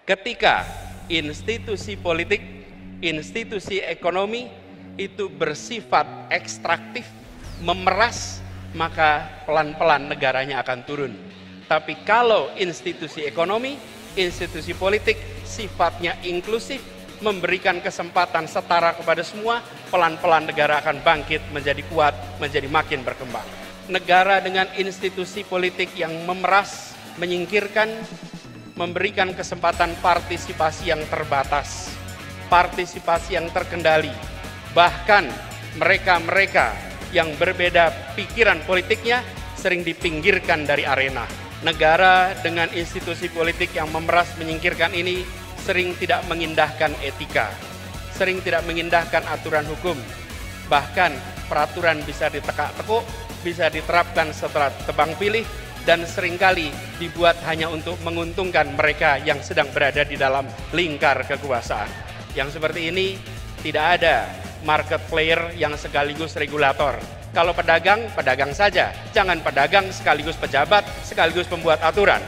Ketika institusi politik, institusi ekonomi itu bersifat ekstraktif, memeras, maka pelan-pelan negaranya akan turun. Tapi kalau institusi ekonomi, institusi politik sifatnya inklusif, memberikan kesempatan setara kepada semua, pelan-pelan negara akan bangkit menjadi kuat, menjadi makin berkembang. Negara dengan institusi politik yang memeras, menyingkirkan, memberikan kesempatan partisipasi yang terbatas, partisipasi yang terkendali, bahkan mereka-mereka yang berbeda pikiran politiknya sering dipinggirkan dari arena. Negara dengan institusi politik yang memeras menyingkirkan ini sering tidak mengindahkan etika, sering tidak mengindahkan aturan hukum, bahkan peraturan bisa ditekak-tekuk, bisa diterapkan setelah tebang pilih, dan seringkali dibuat hanya untuk menguntungkan mereka yang sedang berada di dalam lingkar kekuasaan. Yang seperti ini tidak ada market player yang sekaligus regulator. Kalau pedagang, pedagang saja. Jangan pedagang sekaligus pejabat, sekaligus pembuat aturan.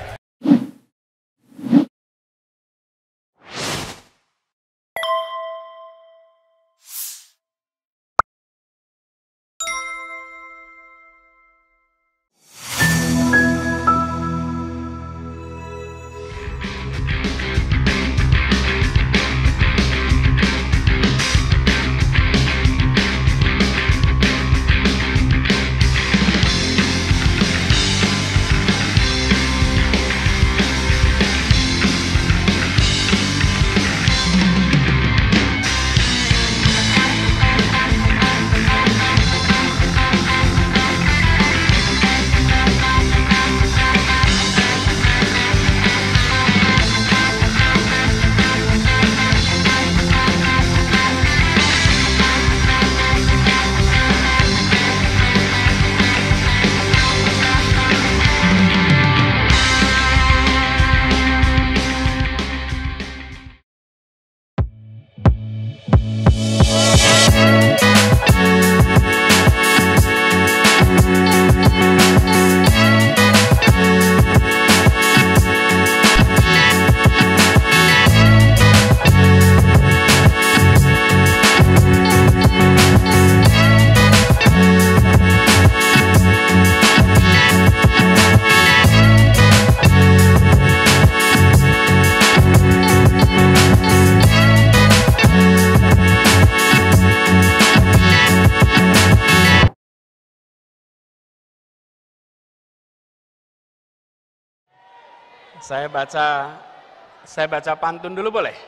Saya baca pantun dulu boleh?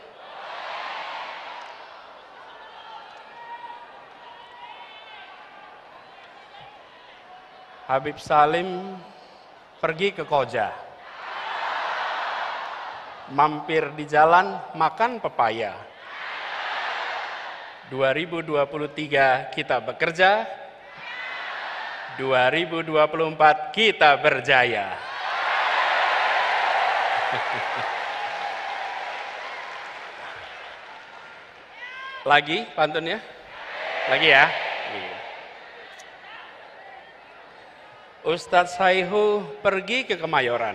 Habib Salim pergi ke Koja, mampir di jalan makan pepaya. 2023 kita bekerja, 2024 kita berjaya. Lagi pantunnya? Lagi ya? Ustadz Saihu pergi ke Kemayoran.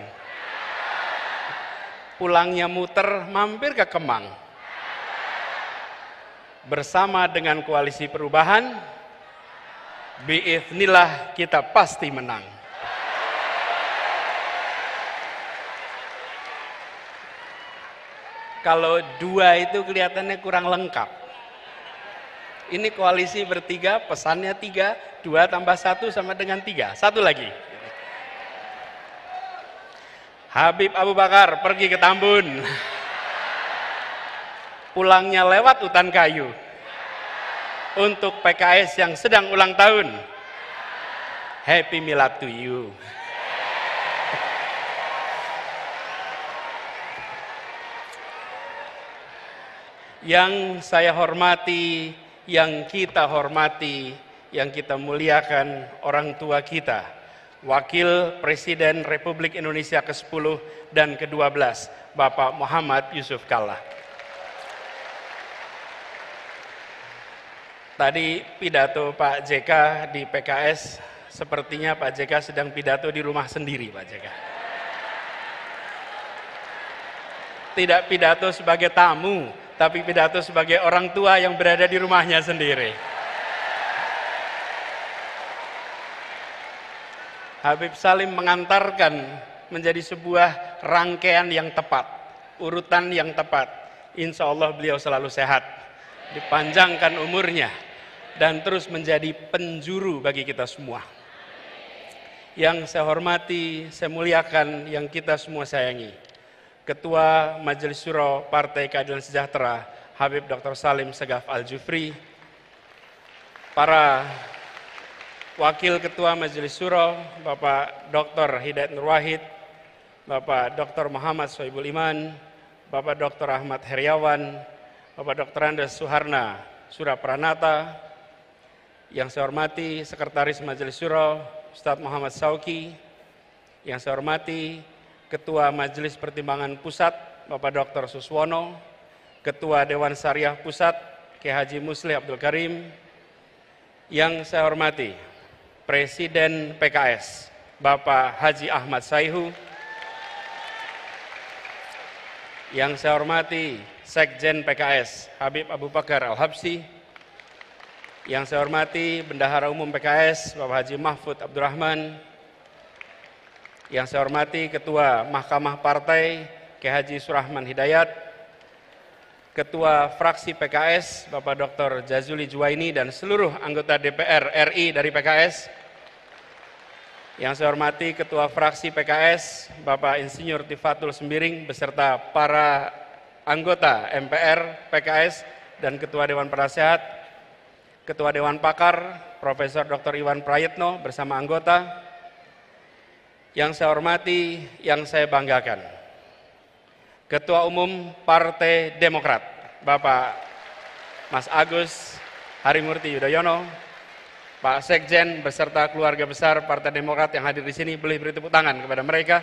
Pulangnya muter mampir ke Kemang. Bersama dengan koalisi perubahan, biiznillah kita pasti menang. Kalau dua itu kelihatannya kurang lengkap. Ini koalisi bertiga, pesannya 3, 2 tambah 1 sama dengan 3. Satu lagi. Habib Abu Bakar pergi ke Tambun. Pulangnya lewat hutan kayu. Untuk PKS yang sedang ulang tahun, Happy Milad to you. Yang saya hormati, yang kita hormati, yang kita muliakan orang tua kita, Wakil Presiden Republik Indonesia ke-10 dan ke-12, Bapak Muhammad Yusuf Kalla. Tadi pidato Pak JK di PKS, sepertinya Pak JK sedang pidato di rumah sendiri, Pak JK. Tidak pidato sebagai tamu, tapi pidato sebagai orang tua yang berada di rumahnya sendiri. Habib Salim mengantarkan menjadi sebuah rangkaian yang tepat, urutan yang tepat. Insya Allah beliau selalu sehat, dipanjangkan umurnya, dan terus menjadi penjuru bagi kita semua. Yang saya hormati, saya muliakan, yang kita semua sayangi, Ketua Majelis Syuro Partai Keadilan Sejahtera, Habib Dr. Salim Segaf Al-Jufri, para Wakil Ketua Majelis Syuro, Bapak Dr. Hidayat Nur Wahid, Bapak Dr. Muhammad Sohibul Iman, Bapak Dr. Ahmad Heriawan, Bapak Dr. Andes Suharna Surapranata, yang saya hormati Sekretaris Majelis Syuro, Ustadz Muhammad Sauki, yang saya hormati Ketua Majelis Pertimbangan Pusat, Bapak Dr. Suswono, Ketua Dewan Syariah Pusat, Kiai Haji Muslih Abdul Karim, yang saya hormati Presiden PKS, Bapak Haji Ahmad Saihu, yang saya hormati Sekjen PKS, Habib Abu Bakar Al-Habsyi, yang saya hormati Bendahara Umum PKS, Bapak Haji Mahfud Abdurrahman, yang saya hormati Ketua Mahkamah Partai, Kiai Haji Surahman Hidayat, Ketua Fraksi PKS, Bapak Dr. Jazuli Juwaini, dan seluruh anggota DPR RI dari PKS. Yang saya hormati Ketua Fraksi PKS, Bapak Insinyur Tifatul Sembiring, beserta para anggota MPR PKS dan Ketua Dewan Penasehat, Ketua Dewan Pakar, Profesor Dr. Iwan Prayitno bersama anggota. Yang saya hormati, yang saya banggakan, Ketua Umum Partai Demokrat, Bapak Mas Agus Harimurti Yudhoyono, Pak Sekjen beserta keluarga besar Partai Demokrat yang hadir di sini, boleh beri tepuk tangan kepada mereka.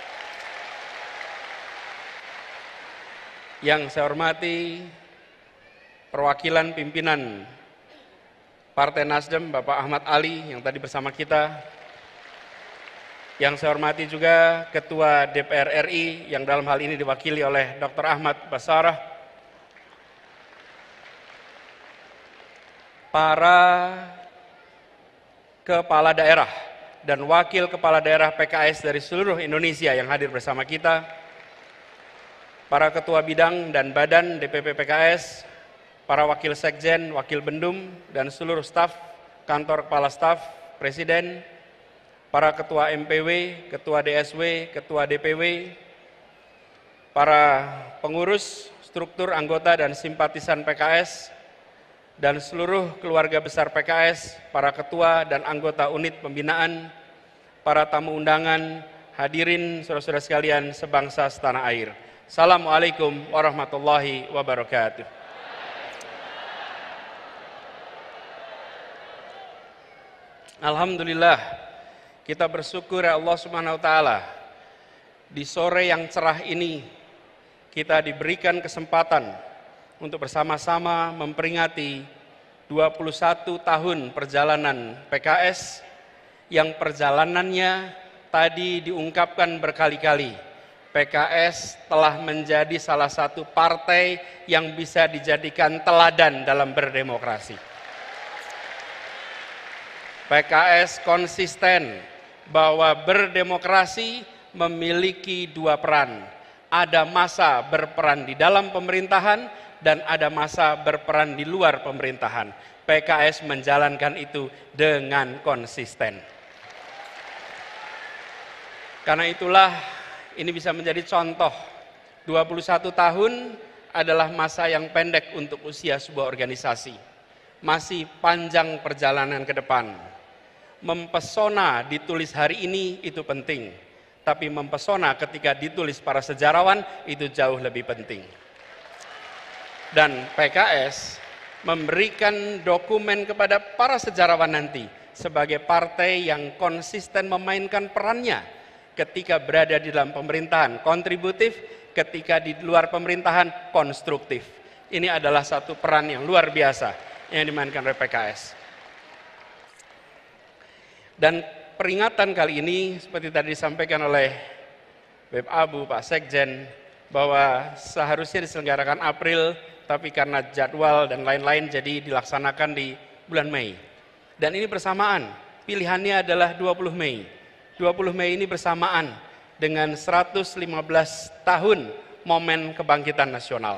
Yang saya hormati perwakilan pimpinan Partai Nasdem, Bapak Ahmad Ali yang tadi bersama kita. Yang saya hormati juga Ketua DPR RI yang dalam hal ini diwakili oleh Dr. Ahmad Basarah. Para kepala daerah dan wakil kepala daerah PKS dari seluruh Indonesia yang hadir bersama kita. Para ketua bidang dan badan DPP PKS, para wakil sekjen, wakil bendum, dan seluruh staf, kantor kepala staf, presiden, para ketua MPW, ketua DSW, ketua DPW, para pengurus, struktur anggota dan simpatisan PKS, dan seluruh keluarga besar PKS, para ketua dan anggota unit pembinaan, para tamu undangan, hadirin saudara-saudara sekalian sebangsa setanah air. Assalamualaikum warahmatullahi wabarakatuh. Alhamdulillah, kita bersyukur ya Allah Subhanahu wa taala. Di sore yang cerah ini kita diberikan kesempatan untuk bersama-sama memperingati 21 tahun perjalanan PKS yang perjalanannya tadi diungkapkan berkali-kali. PKS telah menjadi salah satu partai yang bisa dijadikan teladan dalam berdemokrasi. PKS konsisten bahwa berdemokrasi memiliki dua peran. Ada masa berperan di dalam pemerintahan dan ada masa berperan di luar pemerintahan. PKS menjalankan itu dengan konsisten. Karena itulah ini bisa menjadi contoh. 21 tahun adalah masa yang pendek untuk usia sebuah organisasi. Masih panjang perjalanan ke depan. Mempesona ditulis hari ini itu penting, tapi mempesona ketika ditulis para sejarawan itu jauh lebih penting. Dan PKS memberikan dokumen kepada para sejarawan nanti sebagai partai yang konsisten memainkan perannya ketika berada di dalam pemerintahan, kontributif, ketika di luar pemerintahan, konstruktif. Ini adalah satu peran yang luar biasa yang dimainkan oleh PKS. Dan peringatan kali ini seperti tadi disampaikan oleh Beb Abu, Pak Sekjen, bahwa seharusnya diselenggarakan April, tapi karena jadwal dan lain-lain jadi dilaksanakan di bulan Mei. Dan ini bersamaan, pilihannya adalah 20 Mei. 20 Mei ini bersamaan dengan 115 tahun momen kebangkitan nasional.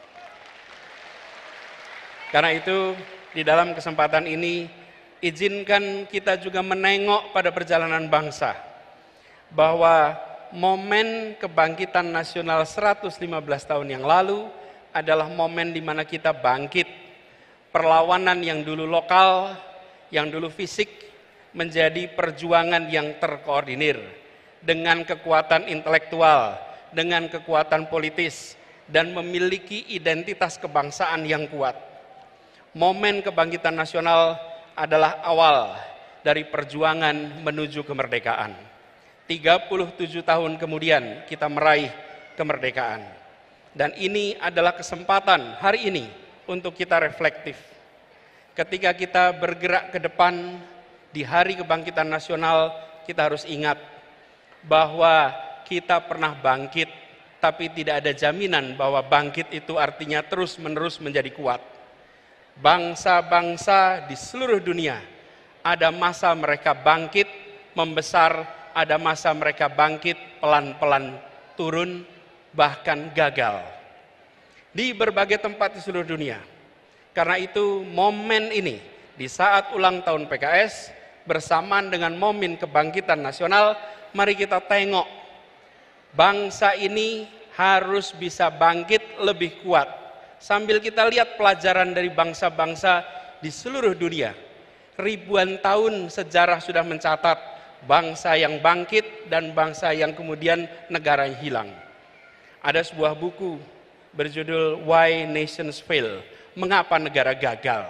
Karena itu, di dalam kesempatan ini, izinkan kita juga menengok pada perjalanan bangsa, bahwa momen kebangkitan nasional 115 tahun yang lalu adalah momen di mana kita bangkit. Perlawanan yang dulu lokal, yang dulu fisik, menjadi perjuangan yang terkoordinir dengan kekuatan intelektual, dengan kekuatan politis, dan memiliki identitas kebangsaan yang kuat. Momen kebangkitan nasional adalah awal dari perjuangan menuju kemerdekaan. 37 tahun kemudian kita meraih kemerdekaan. Dan ini adalah kesempatan hari ini untuk kita reflektif. Ketika kita bergerak ke depan di hari kebangkitan nasional, kita harus ingat bahwa kita pernah bangkit, tapi tidak ada jaminan bahwa bangkit itu artinya terus-menerus menjadi kuat. Bangsa-bangsa di seluruh dunia ada masa mereka bangkit, membesar, ada masa mereka bangkit, pelan-pelan turun, bahkan gagal. Di berbagai tempat di seluruh dunia. Karena itu momen ini, di saat ulang tahun PKS, bersamaan dengan momen kebangkitan nasional, mari kita tengok. Bangsa ini harus bisa bangkit lebih kuat. Sambil kita lihat pelajaran dari bangsa-bangsa di seluruh dunia. Ribuan tahun sejarah sudah mencatat bangsa yang bangkit dan bangsa yang kemudian negaranya hilang. Ada sebuah buku berjudul Why Nations Fail, Mengapa Negara Gagal.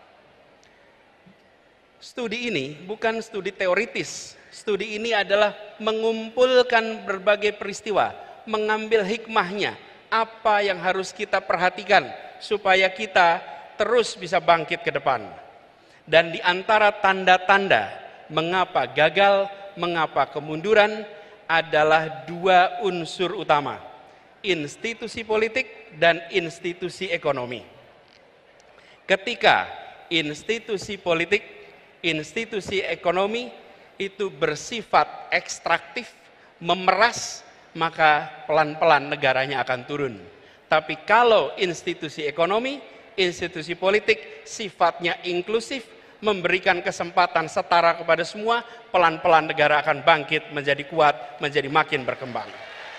Studi ini bukan studi teoritis, studi ini adalah mengumpulkan berbagai peristiwa, mengambil hikmahnya, apa yang harus kita perhatikan supaya kita terus bisa bangkit ke depan. Dan di antara tanda-tanda mengapa gagal, mengapa kemunduran adalah dua unsur utama, institusi politik dan institusi ekonomi. Ketika institusi politik, institusi ekonomi itu bersifat ekstraktif, memeras, maka pelan-pelan negaranya akan turun. Tapi kalau institusi ekonomi, institusi politik sifatnya inklusif, memberikan kesempatan setara kepada semua, pelan-pelan negara akan bangkit menjadi kuat, menjadi makin berkembang.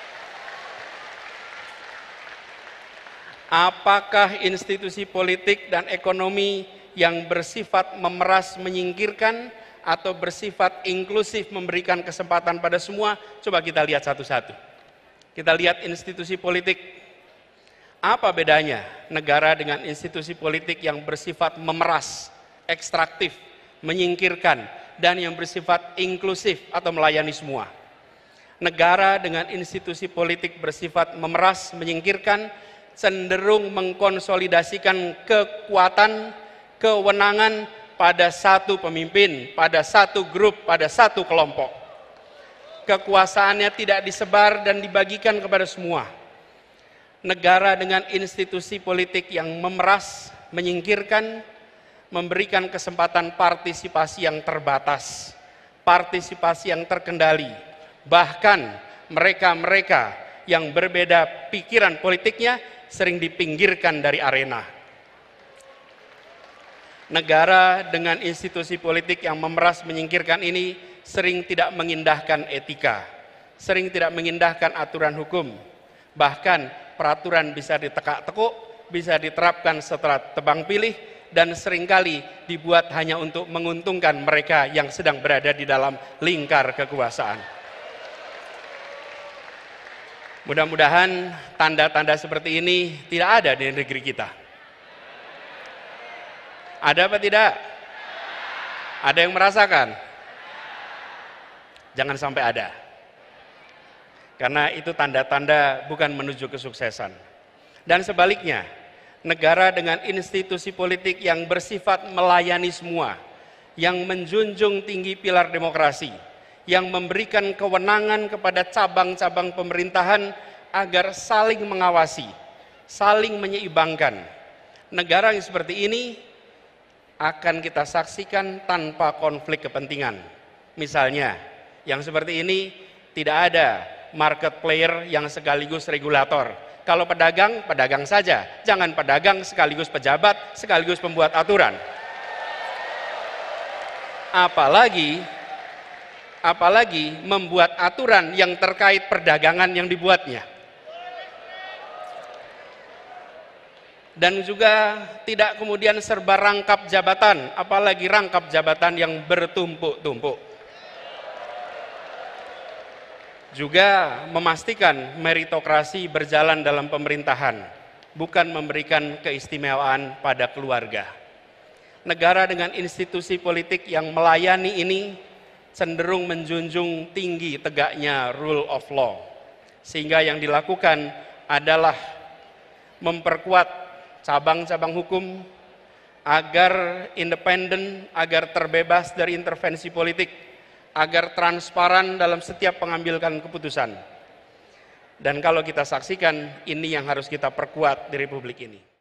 Apakah institusi politik dan ekonomi yang bersifat memeras, menyingkirkan, atau bersifat inklusif, memberikan kesempatan pada semua? Coba kita lihat satu-satu. Kita lihat institusi politik. Apa bedanya negara dengan institusi politik yang bersifat memeras, ekstraktif, menyingkirkan, dan yang bersifat inklusif atau melayani semua? Negara dengan institusi politik bersifat memeras, menyingkirkan, cenderung mengkonsolidasikan kekuatan, kewenangan pada satu pemimpin, pada satu grup, pada satu kelompok. Kekuasaannya tidak disebar dan dibagikan kepada semua. Negara dengan institusi politik yang memeras, menyingkirkan, memberikan kesempatan partisipasi yang terbatas, partisipasi yang terkendali. Bahkan mereka-mereka yang berbeda pikiran politiknya sering dipinggirkan dari arena. Negara dengan institusi politik yang memeras, menyingkirkan ini sering tidak mengindahkan etika, sering tidak mengindahkan aturan hukum. Bahkan peraturan bisa ditekak-tekuk, bisa diterapkan setelah tebang pilih, dan seringkali dibuat hanya untuk menguntungkan mereka yang sedang berada di dalam lingkar kekuasaan. Mudah-mudahan tanda-tanda seperti ini tidak ada di negeri kita. Ada apa tidak? Ada yang merasakan? Jangan sampai ada. Karena itu tanda-tanda bukan menuju kesuksesan. Dan sebaliknya, negara dengan institusi politik yang bersifat melayani semua, yang menjunjung tinggi pilar demokrasi, yang memberikan kewenangan kepada cabang-cabang pemerintahan, agar saling mengawasi, saling menyeimbangkan. Negara yang seperti ini akan kita saksikan tanpa konflik kepentingan. Misalnya, yang seperti ini tidak ada market player yang sekaligus regulator. Kalau pedagang, pedagang saja. Jangan pedagang sekaligus pejabat, sekaligus pembuat aturan. Apalagi membuat aturan yang terkait perdagangan yang dibuatnya. Dan juga tidak kemudian serba rangkap jabatan, apalagi rangkap jabatan yang bertumpuk-tumpuk. Juga memastikan meritokrasi berjalan dalam pemerintahan, bukan memberikan keistimewaan pada keluarga. Negara dengan institusi politik yang melayani ini cenderung menjunjung tinggi tegaknya rule of law. Sehingga yang dilakukan adalah memperkuat cabang-cabang hukum agar independen, agar terbebas dari intervensi politik, agar transparan dalam setiap pengambilan keputusan. Dan kalau kita saksikan, ini yang harus kita perkuat di Republik ini.